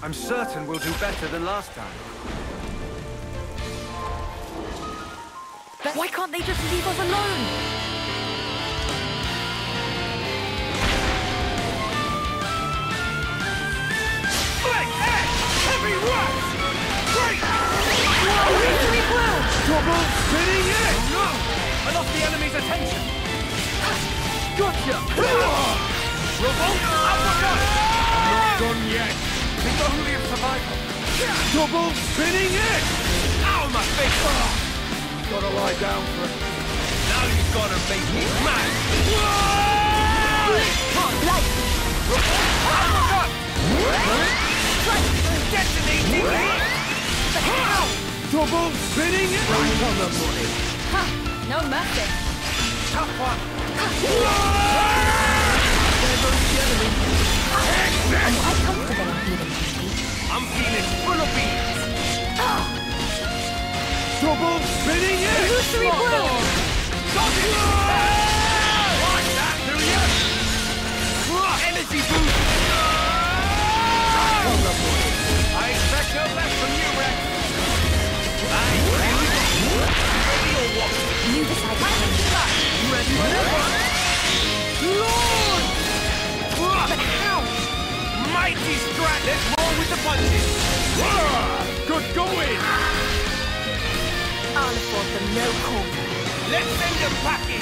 I'm certain we'll do better than last time. Why can't they just leave us alone? Heavy rush! Great! Victory blow! Double spinning it! No! I lost the enemy's attention! Gotcha! Revolt uppercut! I'm not done yet! Think only of survival! Double spinning it! Ow, my face! Gotta lie down for it. Now you've gotta make me mad! Light! Uppercut! Detonating me! Double spinning it! Right on the money! Ha! No mercy! Tough one! There goes the enemy! I'm quite comfortable on feeling Pete. I'm feeling full of beans! Double spinning it! Illusory blow! Got it! Like that, do you? Energy boost! Right on the money! I expect no less from you, Rex! Aye, here we go! Ready or what? You decide to change it. Ready whenever! Lord! But how? Mighty strat! Let's roll with the punches! Good going! I'll afford them no quarter. Let's send them packing!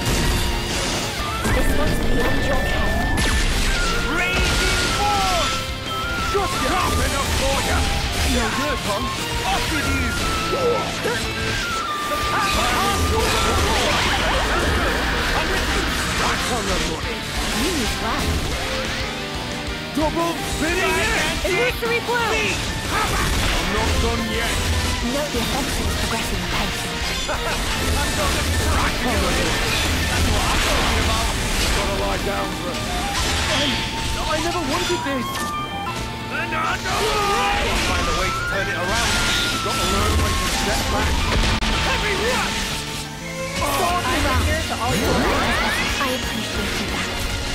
This one's beyond your ken. Raging force! Just sharp enough for you! No good, Tom. Off with you! I'm with you! That's on the money! You use right. Double spinning it! Illusory blow! I'm not done yet! Note the offensive is progressing apace. I'm gonna crack you in! That's what I'm talking about! Gotta lie down for it. I never wanted this! Fernando! Gotta find a way to turn it around. Gotta learn when to step back. Heavy rush! I'm here to all your I appreciate that.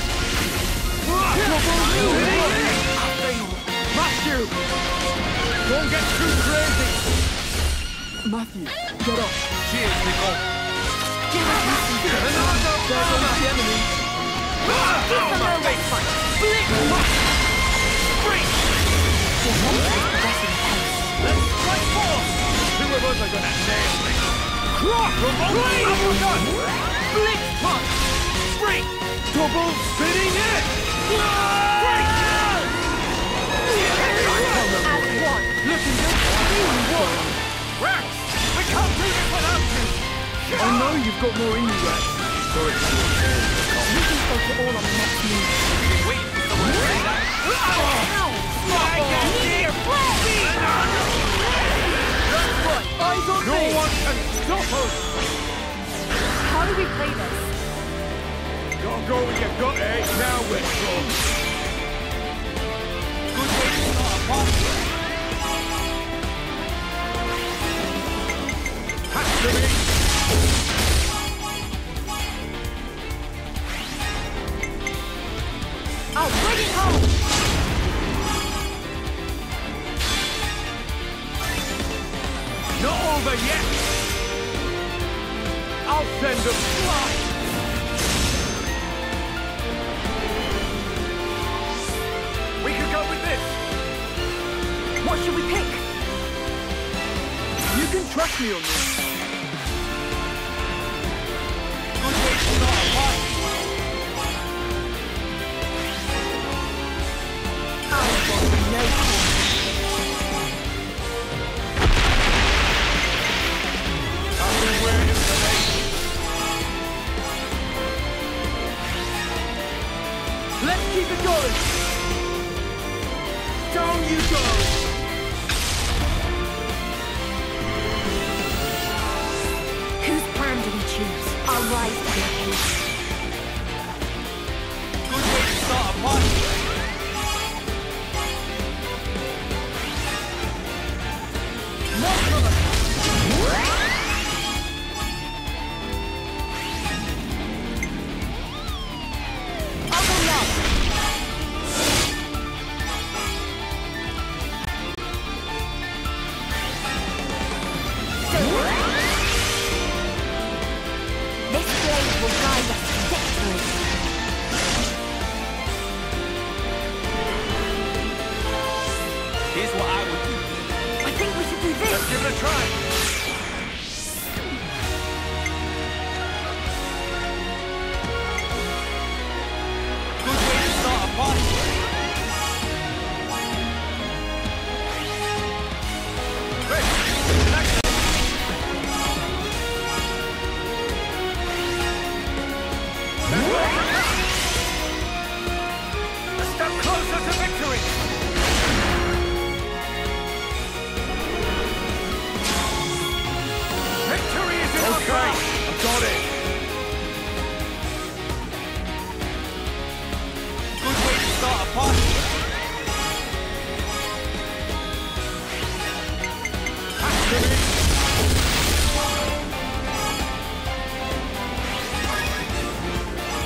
Matthew! Don't get too crazy! Matthew, get up. Cheers, Nicole. Fernando! There goes the enemy. Give them no respite. Split! Spring! The offensive is progressing apace. Let's strike force! Two of us are gonna nail it. Cross! Uppercut! Blitz punch! Spring! Double spinning it! Break! As one. Looking good! One! Rex! We can't do this without you! I know you've got more in you, Rex. Sorry to see You can focus it all on the next move. Wait for someone to say that. How? I can hear Eyes on me! No one can stop us! How do we play this? Don't go with your gut, eh? Now we're done. Good way to start a party. Has to be. I'll bring it home! Not over yet! I'll send them flying! We could go with this! What should we pick? You can trust me on this! Good way to start a party! I'll afford them no quarter. Let's keep it going! Down you go! Whose plan do we choose? I'll rise to the occasion. Good way to start a party!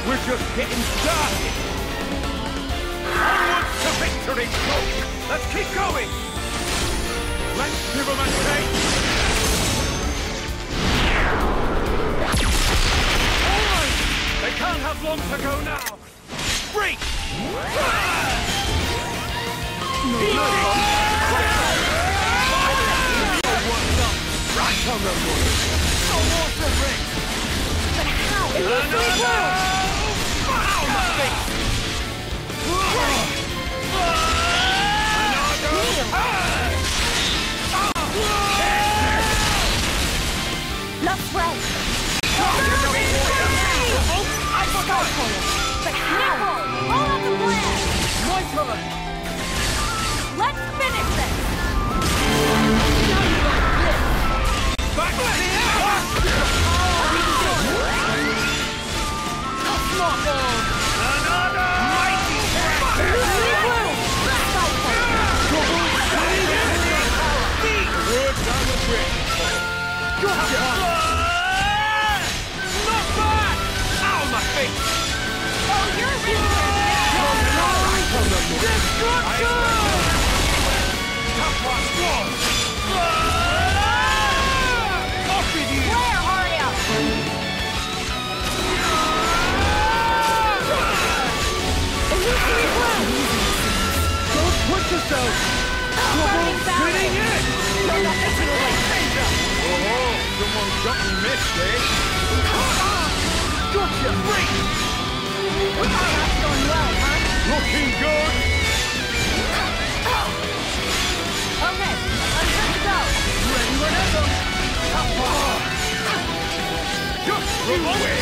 We're just getting started. Onwards to victory, folks. Let's keep going. Let's give them a taste. All right. They can't have long to go now. Break. Right on the moon. So what's the ring? But how? No! Ow, my face! Lost way. I forgot! But how? All of the plan. My turn! Let's finish this. Back to the Another mighty Gotcha! Not bad! Ow, my face! Oh, you're Tough one! Off with you! Where are you? Don't put yourself! Spinning it! You're not getting away. Oh, someone got me missed, eh? Gotcha! Break! That's going well, huh? Looking good! Okay, I'm good to go. Ready whenever! Just away!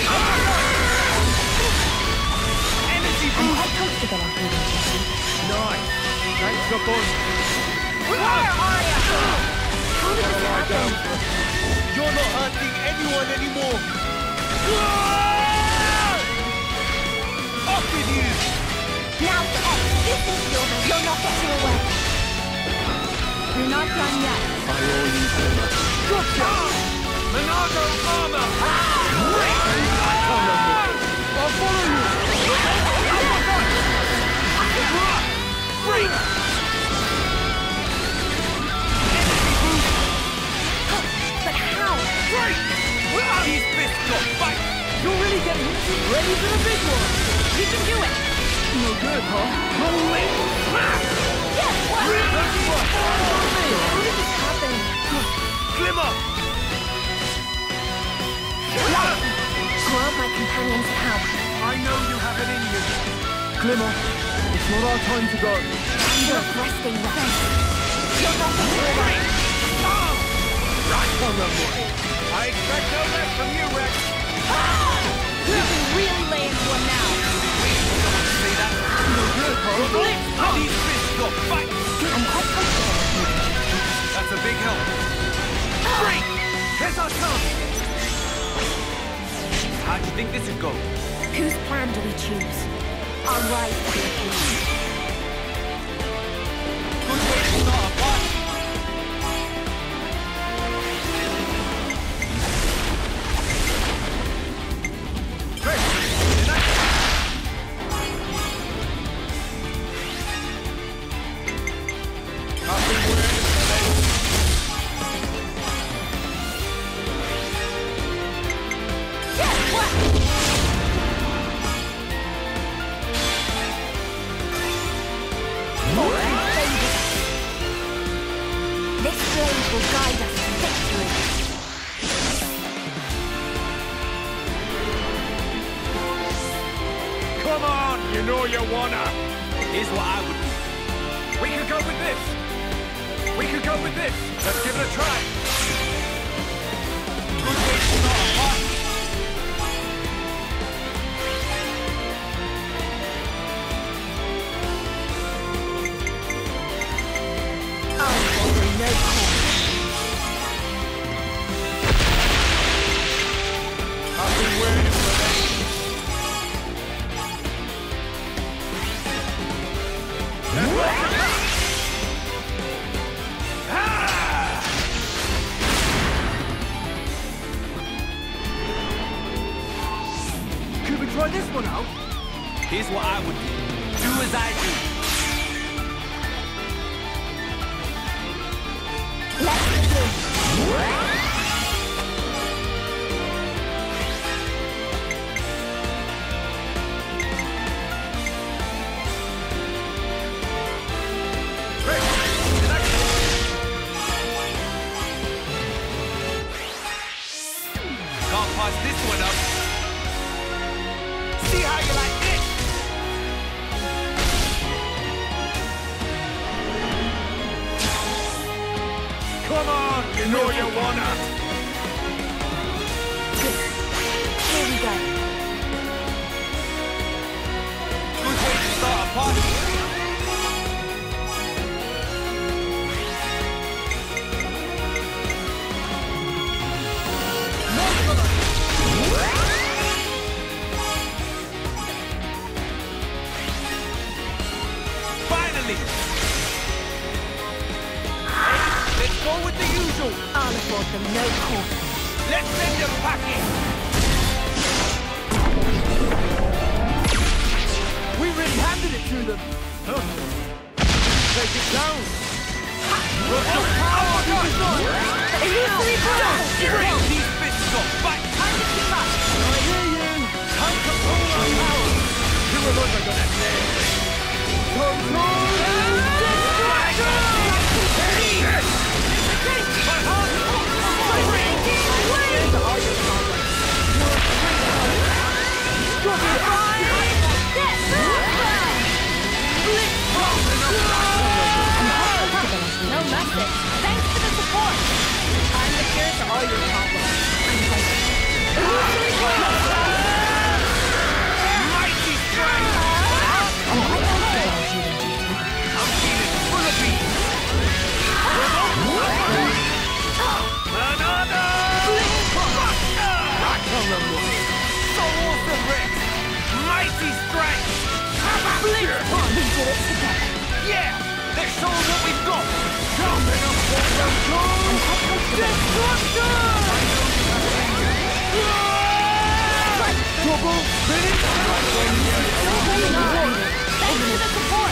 Energy I'm boost! quite comfortable on moving, Jesse. Nice! Thanks a bunch! Where are you? How did this happen? You're not hurting anyone anymore! Off with you! Now, this is Silver. You're not getting away. You're not done yet. I owe you so much. Gotcha! Minago armor! I'll follow you! Freak! But how? Freak! These fists got fight! You're really getting ready for the big one! You can do it. No good, huh? Roll it! Yes, what? How did this happen? Glimmer! Grant my companion's power. I know you have it in you. Glimmer, it's not our time to go. You're resting well. You're not getting away. Right on the money. I expect no less from you, Rex. You can really lay into him now. See that? No good, horrible. These fists got fight. I'm quite comfortable with you. That's a big help. Break! Here's our chance. How do you think this would go? Whose plan do we choose? I'll rise to the occasion. Good way to start a party. This blade will guide us to victory. Come on, you know you wanna. Here's what I would do. We could go with this. We could go with this. Let's give it a try. Good way to start a party. No call. I've been waiting for this. try this one out? Here's what I would do. Do as I do. Let's begin. Can't pass this one up. See how you like this? Come on, you know you wanna. Here we go. Good way to start a party. Finally! Hey, let's go with the usual. I'll afford them no quarter. Let's send them packing. We really handed it to them. Take it down. Illusory blast! Bring these fists off. Fight. Time to keep up. I hear you. Time to pull our power. You were not gonna say. Control and destruction! My heart. No message. Thanks for the support. I'm the cure to all your problems. Mighty strength. I'm feeling full of beat. Another. So awesome, Rex. Mighty strength. We did it together. Yeah. Let's show them what we've got. Jumping up for Double finish! Thanks for the support.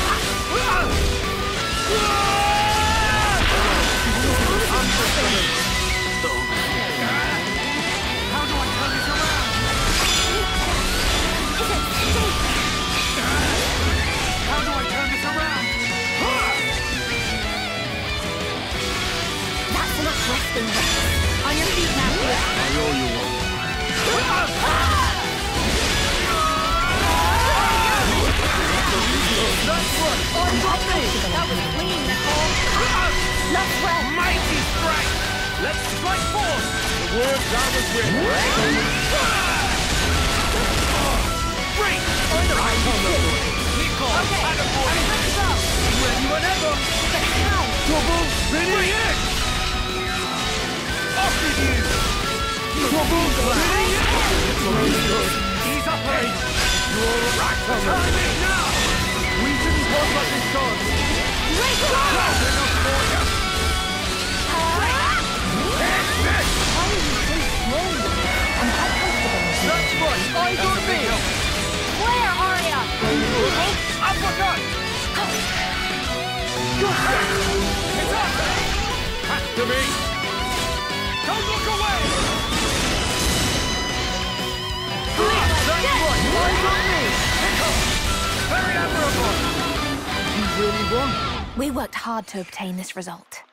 How do I turn this around? Is it safe? How do I turn this around? That's enough resting. On your feet now, dear. I owe you one. That was clean, Nicole. Let's rest. Mighty strike! Let's strike force! The words I was with. Break! Nicole, Okay, attaboy! let's go. Ready whenever. Now. Double finish! Off with you! Double finish! Ease up, hey! You're right on Time it now! We didn't want like this chance. Let's go. That's enough for you. Why are you so slow? I'm quite comfortable. That's right. Eyes on me. Where, Arya? Uppercut! It's up! Back to me. Don't look away! That's right. Eyes on me. Very admirable! You really won. We worked hard to obtain this result.